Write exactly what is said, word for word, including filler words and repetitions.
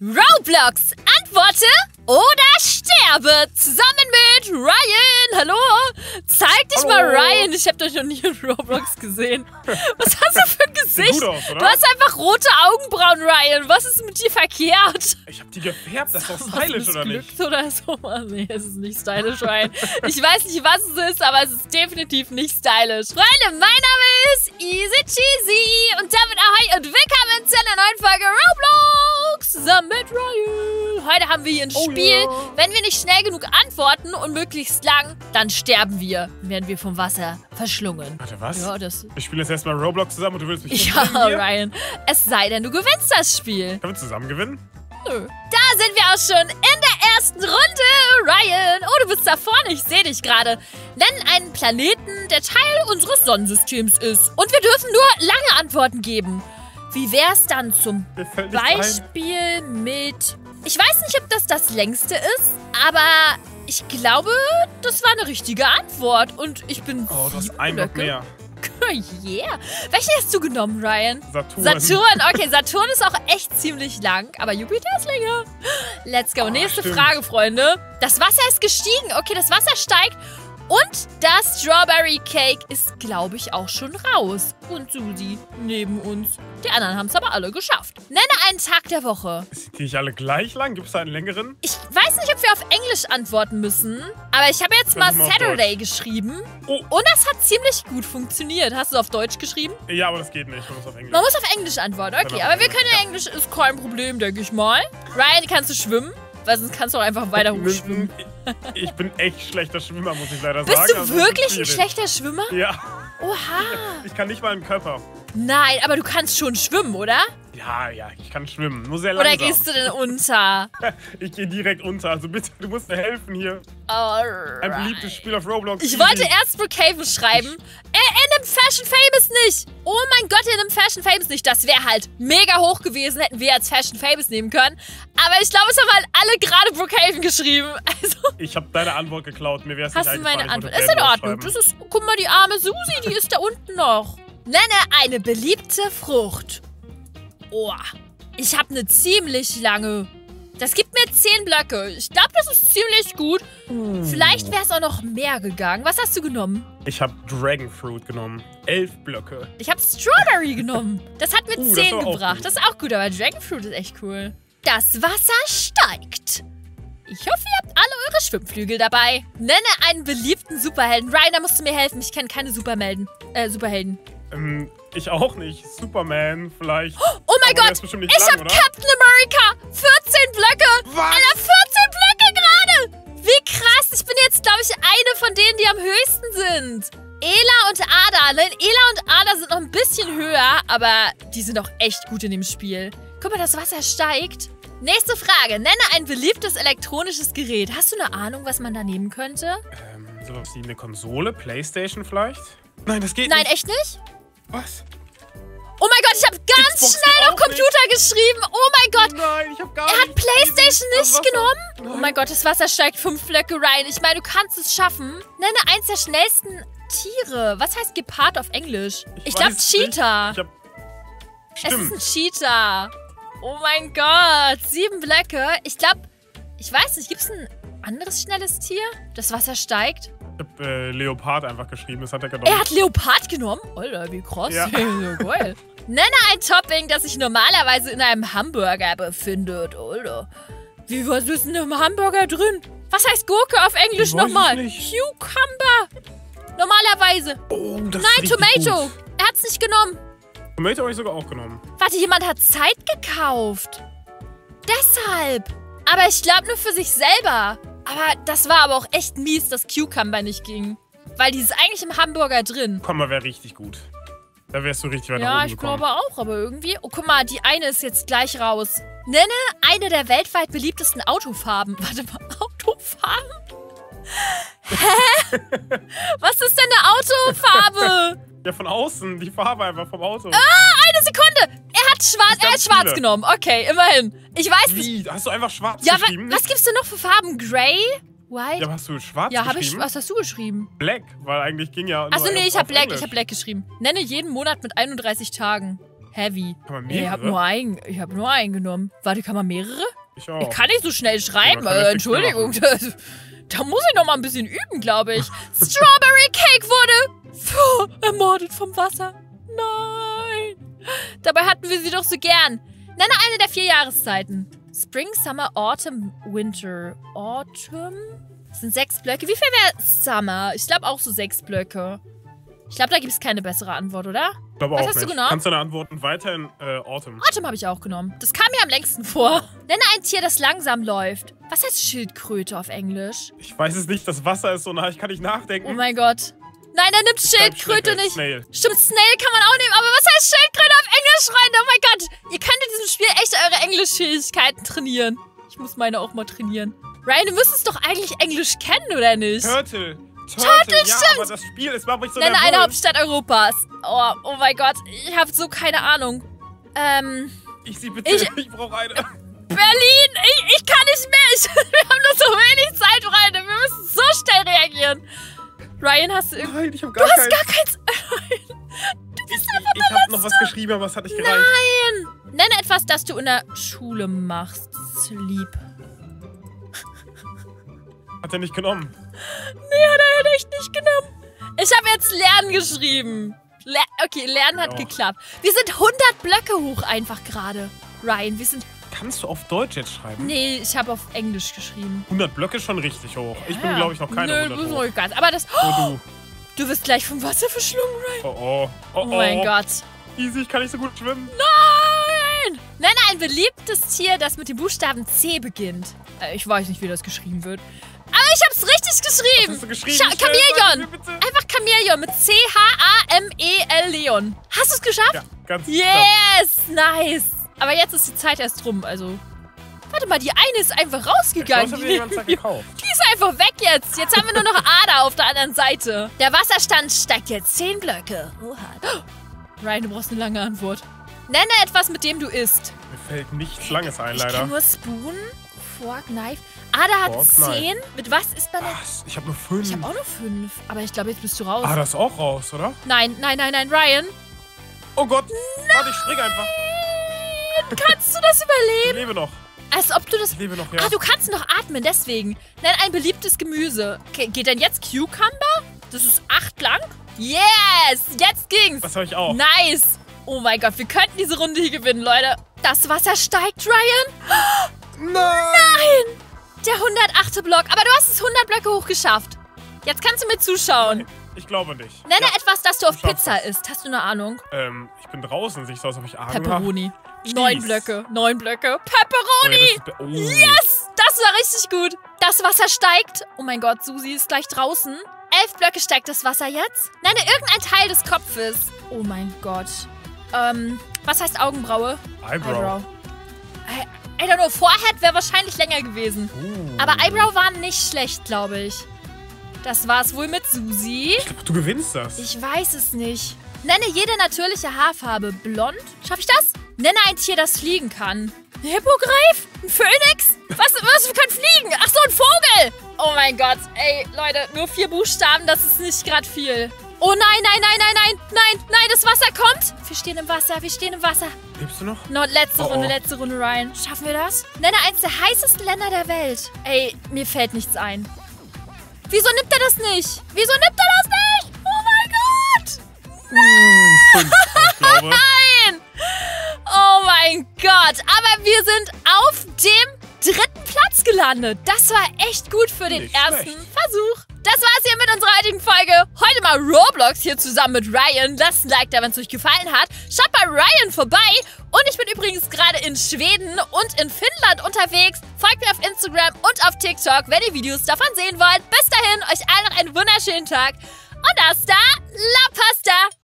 Roblox, antworte oder sterbe. Zusammen mit Ryan. Hallo. Zeig dich Hallo. mal, Ryan. Ich habe dich noch nie in Roblox gesehen. Was hast du für ein Gesicht? Sieht gut aus, oder? Du hast einfach rote Augenbrauen, Ryan. Was ist mit dir verkehrt? Ich habe die gefärbt. Das ist doch stylisch, oder nicht? Oder so? Nee, es ist nicht stylisch, Ryan. Ich weiß nicht, was es ist, aber es ist definitiv nicht stylisch. Freunde, mein Name ist Easy Cheesy. Und damit ahoi und willkommen zu einer neuen Folge Roblox. Zusammen mit Ryan. Heute haben wir hier ein Oh, Spiel. ja. Wenn wir nicht schnell genug antworten und möglichst lang, dann sterben wir. Dann werden wir vom Wasser verschlungen. Warte, was? Ja, das... Wir spielen jetzt erstmal Roblox zusammen und du willst mich Ja, umbringen hier? Ryan. Es sei denn, du gewinnst das Spiel. Können wir zusammen gewinnen? Nö. Da sind wir auch schon in der ersten Runde. Ryan, oh, du bist da vorne. Ich sehe dich gerade. Nenn einen Planeten, der Teil unseres Sonnensystems ist. Und wir dürfen nur lange Antworten geben. Wie wär's dann zum Mir fällt nichts ein. Beispiel mit... Ich weiß nicht, ob das das längste ist, aber ich glaube, das war eine richtige Antwort. Und ich bin Oh, du hast sieben einen noch Blöcke. mehr. Yeah. Welchen hast du genommen, Ryan? Saturn. Saturn, okay, Saturn ist auch echt ziemlich lang, aber Jupiter ist länger. Let's go. Oh, Nächste stimmt. Frage, Freunde. Das Wasser ist gestiegen. Okay, das Wasser steigt. Und das Strawberry Cake ist, glaube ich, auch schon raus. Und Susi neben uns. Die anderen haben es aber alle geschafft. Nenne einen Tag der Woche. Sind die nicht alle gleich lang? Gibt es da einen längeren? Ich weiß nicht, ob wir auf Englisch antworten müssen, aber ich habe jetzt mal Versuch mal auf Saturday Deutsch. geschrieben. Oh. Und das hat ziemlich gut funktioniert. Hast du es auf Deutsch geschrieben? Ja, aber das geht nicht. Man muss auf Englisch. Man muss auf Englisch antworten. Okay, Genau. aber wir können ja Englisch, ist kein Problem, denke ich mal. Ryan, kannst du schwimmen? Weil sonst kannst du auch einfach weiter hochschwimmen. Ich bin echt schlechter Schwimmer, muss ich leider Bist sagen. du Also, das ist wirklich ein schwierig. schlechter Schwimmer? Ja. Oha. Ich kann nicht mal im Körper. Nein, aber du kannst schon schwimmen, oder? Ja, ja, ich kann schwimmen. Nur sehr Oder langsam. gehst du denn unter? Ich gehe direkt unter. Also bitte, du musst mir helfen hier. Alright. Ein beliebtes Spiel auf Roblox. Ich Easy. wollte erst Brookhaven schreiben. Äh, in einem Fashion Famous nicht. Oh mein Gott, in einem Fashion Famous nicht. Das wäre halt mega hoch gewesen, hätten wir als Fashion Famous nehmen können. Aber ich glaube, es haben halt alle gerade Brookhaven geschrieben. Also, Ich habe deine Antwort geklaut. Mir wäre es nicht hast du eingefallen. meine Ich Antwort? wollte Ist in Band Ordnung. aufschreiben. Das ist, guck mal, die arme Susi, die ist da unten noch. Nenne eine beliebte Frucht. Oh, ich habe eine ziemlich lange. Das gibt mir zehn Blöcke. Ich glaube, das ist ziemlich gut. Vielleicht wäre es auch noch mehr gegangen. Was hast du genommen? Ich habe Dragon Fruit genommen. Elf Blöcke. Ich habe Strawberry genommen. Das hat mir Uh, das zehn war auch gebracht. gut. Das ist auch gut, aber Dragonfruit ist echt cool. Das Wasser steigt. Ich hoffe, ihr habt alle eure Schwimmflügel dabei. Nenne einen beliebten Superhelden. Ryan, da musst du mir helfen. Ich kenne keine Supermelden. Äh, Superhelden. Ähm, ich auch nicht. Superman vielleicht. Oh mein Aber der Gott! ist bestimmt nicht Ich lang, habe oder? Captain America! vierzehn Blöcke! Was? Alter, vierzehn Blöcke gerade! Wie krass! Ich bin jetzt, glaube ich, eine von denen, die am höchsten sind. Ela und Ada. Ne? Ela und Ada sind noch ein bisschen höher, aber die sind auch echt gut in dem Spiel. Guck mal, das Wasser steigt. Nächste Frage. Nenne ein beliebtes elektronisches Gerät. Hast du eine Ahnung, was man da nehmen könnte? Ähm, sowas wie eine Konsole? Playstation vielleicht? Nein, das geht Nein, nicht. echt nicht? Was? Oh mein Gott, ich habe ganz Xbox schnell geht auf auch Computer geschrieben. Oh mein Gott. Nein, ich hab gar Er hat nicht. PlayStation Das nicht Wasser- genommen? Oh Nein. mein Gott, das Wasser steigt fünf Blöcke rein. Ich meine, du kannst es schaffen. Nenne eins der schnellsten Tiere. Was heißt Gepard auf Englisch? Ich, glaube weiß nicht. Cheetah. Ich hab... Es Stimmt. ist ein Cheetah. Oh mein Gott, sieben Blöcke. Ich glaube, ich weiß nicht, gibt es ein anderes schnelles Tier? Das Wasser steigt? Ich hab äh, Leopard einfach geschrieben. Das hat er genommen. Er hat Leopard genommen? Alter, wie krass. Ja. Ja, geil. Nenne ein Topping, das sich normalerweise in einem Hamburger befindet. Alter. Wie, was ist denn im Hamburger drin? Was heißt Gurke auf Englisch Ich weiß es nochmal? nicht. Cucumber. Normalerweise. Oh, das Nein, ist richtig Tomato. Gut. Er hat's nicht genommen. Tomato habe ich sogar auch genommen. Warte, jemand hat Zeit gekauft. Deshalb. Aber ich glaube nur für sich selber. Aber das war aber auch echt mies, dass Cucumber nicht ging. Weil die ist eigentlich im Hamburger drin. Komm mal, wäre richtig gut. Da wärst du richtig weit nach Ja, oben ich gekommen. glaube auch, aber irgendwie... Oh, guck mal, die eine ist jetzt gleich raus. Nenne eine der weltweit beliebtesten Autofarben. Warte mal, Autofarben? Hä? Was ist denn eine Autofarbe? Ja, von außen. Die Farbe einfach vom Auto. Ah, eine Sekunde. Er hat schwarz, Das er hat ganz schwarz viele. genommen. Okay, immerhin. Ich weiß nicht. Wie? Hast du einfach schwarz Ja, wa geschrieben? was gibt's denn noch für Farben? Grey? White? Ja, aber hast du schwarz Ja, habe ich. geschrieben? Was hast du geschrieben? Black, weil eigentlich ging ja nur Achso, nee, auf ich habe Black, Englisch. ich habe Black geschrieben. Nenne jeden Monat mit einunddreißig Tagen. Heavy. Kann man Nee, ich habe nur, ein, ich hab nur einen genommen. Warte, kann man mehrere? Ich auch. Ich kann nicht so schnell schreiben. Ja, äh, Entschuldigung. Da, da muss ich noch mal ein bisschen üben, glaube ich. Strawberry Cake wurde puh, ermordet vom Wasser. Nein. Dabei hatten wir sie doch so gern. Nenne eine der vier Jahreszeiten. Spring, Summer, Autumn, Winter. Autumn? Das sind sechs Blöcke. Wie viel wäre Summer? Ich glaube auch so sechs Blöcke. Ich glaube, da gibt es keine bessere Antwort, oder? Ich glaube Was auch hast nicht. du genommen? Kannst du deine Antworten weiterhin äh, Autumn? Autumn habe ich auch genommen. Das kam mir am längsten vor. Nenne ein Tier, das langsam läuft. Was heißt Schildkröte auf Englisch? Ich weiß es nicht, das Wasser ist so nah, ich kann nicht nachdenken. Oh mein Gott. Nein, er nimmt Schildkröte nicht. Snail. Stimmt, Snail kann man auch nehmen, aber was heißt Schildkröte auf Englisch, Freunde? Oh mein Gott. Ihr könnt in diesem Spiel echt eure Englischfähigkeiten trainieren. Ich muss meine auch mal trainieren. Ryan, du müsstest doch eigentlich Englisch kennen, oder nicht? Turtle. Turtle, Turtle, ja, stimmt. aber das Spiel, es macht mich so Nenne nervös. eine Hauptstadt Europas. Oh, oh mein Gott, ich habe so keine Ahnung. Ähm, Ich sie bitte, Ich- ich, ich brauche eine. Berlin. Ich, ich kann nicht mehr. Ich, wir haben nur so wenig Zeit, Freunde. Wir müssen so schnell reagieren. Ryan, hast du irgendwie... Nein, ich habe gar Du hast keinen. gar keins... Du bist einfach Ich habe noch was geschrieben, aber es hat nicht gereicht. Nein! Nenne etwas, das du in der Schule machst. Sleep. Hat er nicht genommen. Nee, hat er ja echt nicht genommen. Ich habe jetzt Lernen geschrieben. Le okay, Lernen hat Ja. geklappt. Wir sind hundert Blöcke hoch einfach gerade. Ryan, wir sind... Kannst du auf Deutsch jetzt schreiben? Nee, ich habe auf Englisch geschrieben. hundert Blöcke ist schon richtig hoch. Ich bin, Ja. glaube ich, noch keine Nö, hundert du bist hoch. noch nicht ganz. Aber das... Oh, Du wirst gleich vom Wasser verschlungen, Ryan. du. Oh, oh. Oh, Oh mein Gott. Easy, ich kann nicht so gut schwimmen. Nein! Nenne ein beliebtes Tier, das mit dem Buchstaben C beginnt. Äh, ich weiß nicht, wie das geschrieben wird. Aber ich hab's richtig geschrieben. Was hast du geschrieben? Scha Schnell, sag Chamäleon. mir bitte. Einfach Chamäleon mit C H A M E L Leon. Hast du es geschafft? Ja, ganz knapp. Yes! Nice. Aber jetzt ist die Zeit erst rum, also... Warte mal, die eine ist einfach Ich rausgegangen. glaube, Die, hat jemand Tag gekauft. die ist einfach weg jetzt. Jetzt haben wir nur noch Ada auf der anderen Seite. Der Wasserstand steigt jetzt zehn Blöcke. Oha. Ryan, du brauchst eine lange Antwort. Nenne etwas, mit dem du isst. Mir fällt nichts Langes ein, Ich leider. kenne nur Spoon, Fork, Knife. Ada hat Fork, Knife. zehn. Mit was ist man denn? Was? Ich habe nur fünf. Ich habe auch nur fünf. Aber ich glaube, jetzt bist du raus. Ah, das ist auch raus, oder? Nein, nein, nein, nein, Ryan. Oh Gott. Warte, ich spring einfach. Kannst du das Ich überleben? lebe noch. Als ob du das... Ich lebe noch, ja. Ah, du kannst noch atmen, deswegen. Nenn ein beliebtes Gemüse. Okay, geht denn jetzt Cucumber? Das ist acht lang? Yes! Jetzt ging's. Das habe ich auch. Nice. Oh mein Gott, wir könnten diese Runde hier gewinnen, Leute. Das Wasser steigt, Ryan. Nein! Nein! Der hundertachte Block. Aber du hast es hundert Blöcke hochgeschafft. Jetzt kannst du mir zuschauen. Ich glaube nicht. Nenne Ja. etwas, das du auf Du schaffst Pizza es. isst. Hast du eine Ahnung? Ähm, ich bin draußen. Sieht so aus, als ob ich Ahnung habe. Pepperoni. Cheese. Neun Blöcke. Neun Blöcke. Oh, ja, Pepperoni! das ist- oh. Yes! Das war richtig gut. Das Wasser steigt. Oh mein Gott, Susi ist gleich draußen. Elf Blöcke steigt das Wasser jetzt. Nenne irgendein Teil des Kopfes. Oh mein Gott. Ähm, was heißt Augenbraue? Eyebrow. I, I don't know. Forehead wäre wahrscheinlich länger gewesen. Uh. Aber Eyebrow war nicht schlecht, glaube ich. Das war's wohl mit Susi. Ich glaub, du gewinnst das. Ich weiß es nicht. Nenne jede natürliche Haarfarbe. Blond? Schaff ich das? Nenne ein Tier, das fliegen kann. Ein Hippogreif? Ein Phönix? Was, was kann fliegen? Ach so, ein Vogel! Oh mein Gott. Ey, Leute, nur vier Buchstaben, das ist nicht gerade viel. Oh nein, nein, nein, nein, nein, nein, nein, das Wasser kommt. Wir stehen im Wasser, wir stehen im Wasser. Lebst du noch? No, letzte Oh, oh. Runde, letzte Runde, Ryan. Schaffen wir das? Nenne eins der heißesten Länder der Welt. Ey, mir fällt nichts ein. Wieso nimmt er das nicht? Wieso nimmt er das nicht? Oh mein Gott! Fünf, ich glaube. Nein! Oh mein Gott. Aber wir sind auf dem dritten Platz gelandet. Das war echt gut für den Nicht ersten schlecht. Versuch. Das war's hier mit unserer heutigen Folge. Heute mal Roblox hier zusammen mit Ryan. Lasst ein Like da, wenn es euch gefallen hat. Schaut bei Ryan vorbei. Und ich bin übrigens gerade in Schweden und in Finnland unterwegs. Folgt mir auf Instagram und auf TikTok, wenn ihr Videos davon sehen wollt. Bis dahin, euch allen noch einen wunderschönen Tag. Und das da, La Pasta.